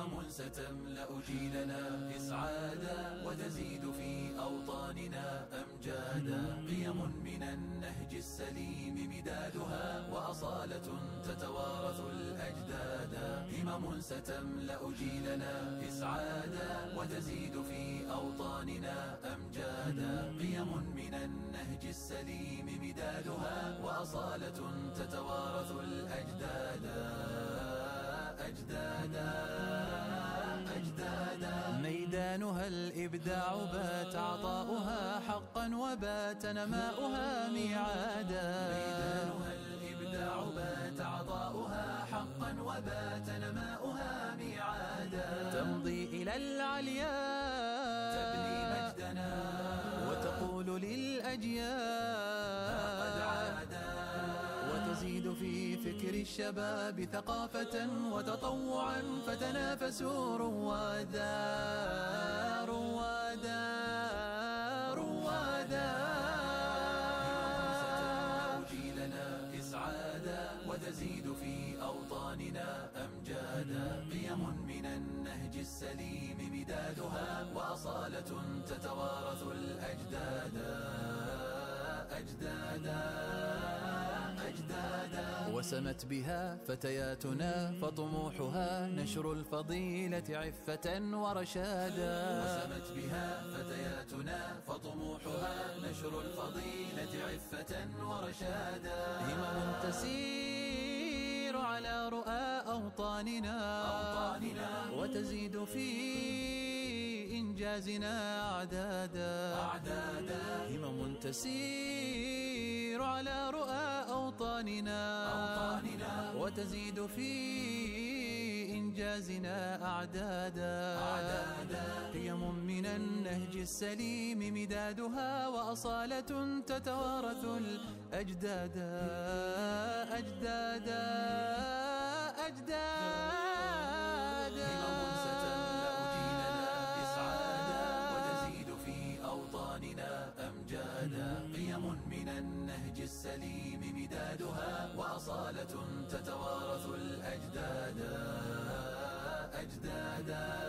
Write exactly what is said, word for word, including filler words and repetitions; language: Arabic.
همم ستملأ جيلنا إسعادا وتزيد في أوطاننا أمجادا. قيم من النهج السليم مدادها وأصالة تتوارث الأجدادا. همم ستملأ جيلنا إسعادا وتزيد في أوطاننا أمجادا. قيم من النهج السليم مدادها وأصالة تتوارث الأجدادا. أجدادا أجدادا. ميدانها الإبداع بات عطاؤها حقا وبات نماؤها ميعادا. ميدانها الإبداع بات عطاؤها حقا وبات نماؤها ميعادا. تمضي إلى العلياء تبني مجدنا وتقول للأجيال قد عادا. وتزيد في فكر الشباب ثقافة وتطوعا فتنافسوا روادا روادا روادا. ستملأ جيلنا إسعادا وتزيد في أوطاننا أمجادا. قيم من النهج السليم مدادها وأصالة تتوارث الأجدادا. أجدادا أجدادا. وسمت بها فتياتنا فطموحها نشر الفضيلة عفة ورشادا. وسمت بها فتياتنا فطموحها نشر الفضيلة عفة ورشادا. همم تسير على رؤى أوطاننا, أوطاننا وتزيد في إنجازنا أعدادا. أعدادا. همم تسير على رؤى أوطاننا, أوطاننا وتزيد في إنجازنا أعدادا. أعدادا. قيم من النهج السليم مدادها وأصالة تتوارث الأجدادا. أجدادا أجدادا. همم ستملأ جيلنا إسعادا وتزيد في أوطاننا أمجادا. قيم من النهج السليم مدادها وأصالة تتوارث الأجدادا. أجدادا